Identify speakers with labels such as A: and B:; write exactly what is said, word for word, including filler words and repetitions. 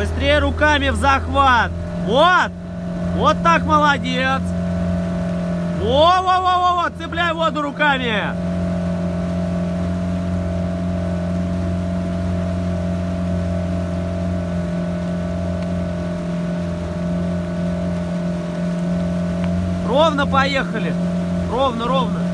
A: Быстрее руками в захват. Вот. Вот так, молодец. Во-во-во-во-во, цепляй воду руками. Ровно поехали. Ровно, ровно.